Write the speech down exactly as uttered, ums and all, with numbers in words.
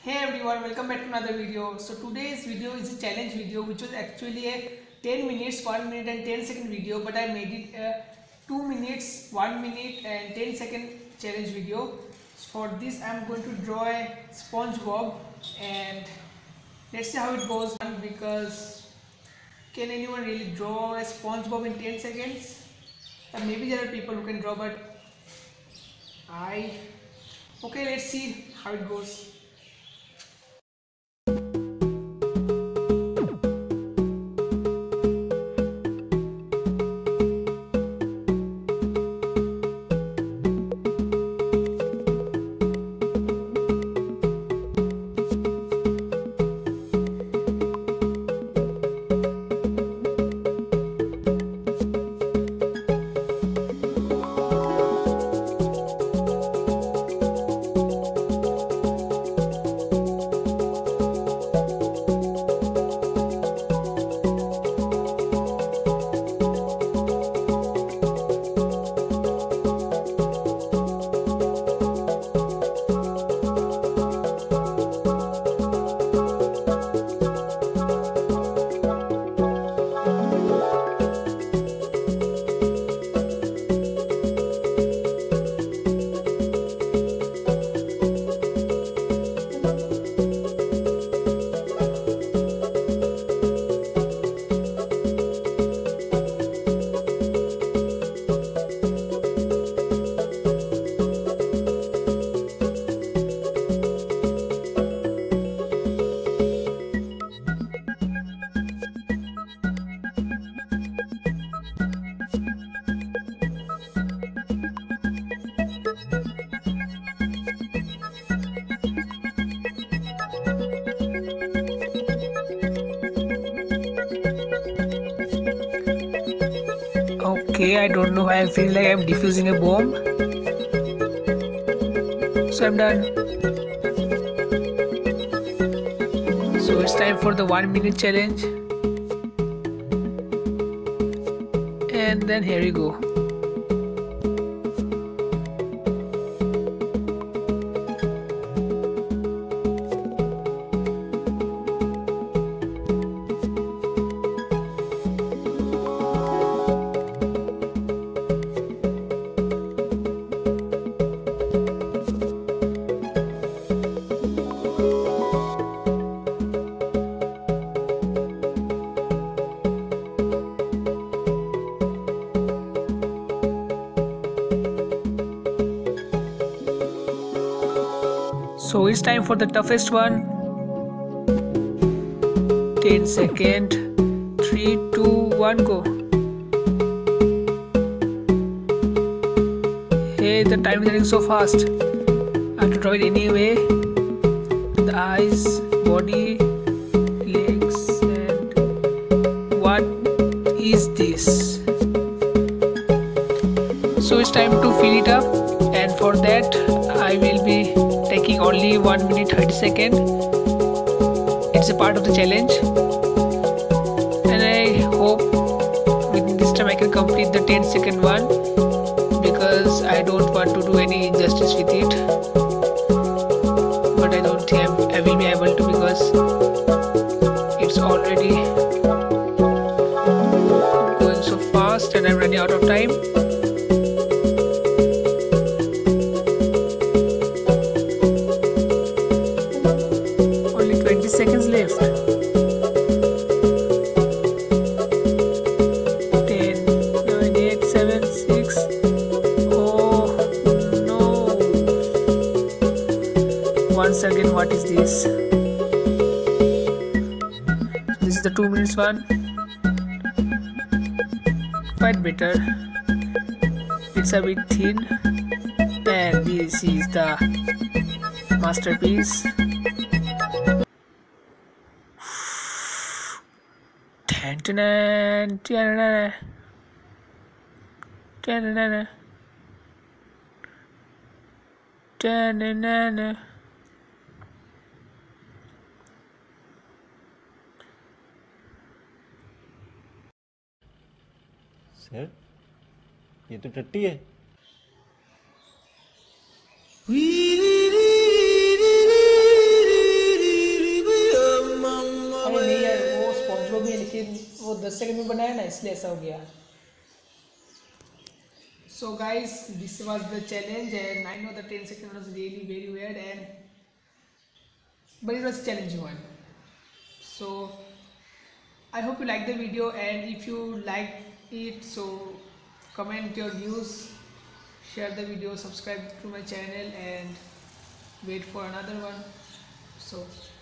Hey everyone, welcome back to another video. So today's video is a challenge video which was actually a ten minutes, one minute and ten second video, but I made it a two minutes, one minute and ten second challenge video. For this I am going to draw a SpongeBob and let's see how it goes, because can anyone really draw a SpongeBob in ten seconds? Uh, maybe there are people who can draw, but I okay, let's see how it goes. Okay, I don't know why I feel like I'm defusing a bomb. So I'm done. So it's time for the one minute challenge. And then here you go. So it's time for the toughest one. ten second. three, two, one, go. Hey, the time is running so fast. I have to draw it anyway. The eyes, body, legs, and what is this? So it's time to fill it up, and for that I will be taking only one minute thirty second. It's a part of the challenge, and I hope within this time I can complete the ten second one, because I don't want to do any injustice with it. But I don't think I will be able to, because it's already going so fast and I'm running out of time. twenty seconds left. ten, nine, eight, seven, six. Oh no. Once again, what is this? This is the two minutes one. Quite better. It's a bit thin. And this is the masterpiece. Ta-da, ta-da, ta-da, sir ये तो टट्टी है। बनाया ना इसलिए ऐसा हो गया. So guys, this was the challenge, and I know the ten second was really very weird, and but it was a challenging one. So I hope you like the video, and if you like it, so comment your views, share the video, subscribe to my channel, and wait for another one. So